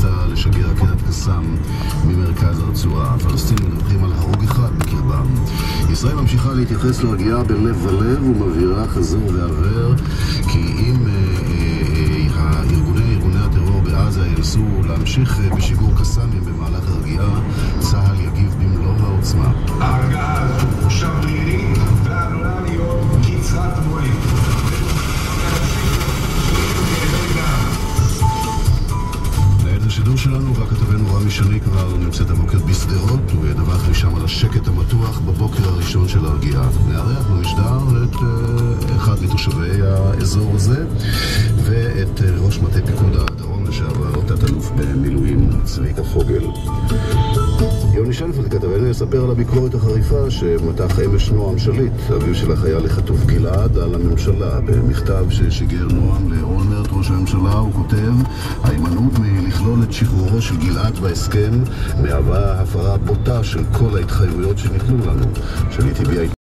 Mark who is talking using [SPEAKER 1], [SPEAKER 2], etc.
[SPEAKER 1] ניסה לשגר רקטת קסאם ממרכז הרצועה. הפלסטינים מדווחים על הרוג אחד בקרבם. ישראל ממשיכה להתייחס לרגיעה בלב ולב ומבהירה חזור ועבר כי אם ארגוני הטרור בעזה ינסו להמשיך בשיגור קסאמים במהלך הרגיעה, צה"ל יגיב במלוא העוצמה.
[SPEAKER 2] ההרגעה הזו שברירית ועלולה להיות קצרת מועד.
[SPEAKER 1] ניידת השידור שלנו והכתבנו רמי שני כבר נמצאת הבוקר בשדרות, הוא ידווח משם על השקט המתוח בבוקר הראשון של הרגיעה. נארח במשדר את אחד מתושבי האזור הזה ואת ראש מטה פיקוד הדרום לשעבר, תת-אלוף במילואים צביקה פוגל. יוני שלפלד כתבנו יספר על הביקורת החריפה שמתח אמש נועם שליט, אביו של החייל לחטוף גלעד, על הממשלה. במכתב ששיגר נועם לאולמרט ראש הממשלה הוא כותב: ההימנעות מלכלול את שחרורו של גלעד בהסכם מהווה הפרה בוטה של כל ההתחייבויות שניתנו לנו. שליט הביע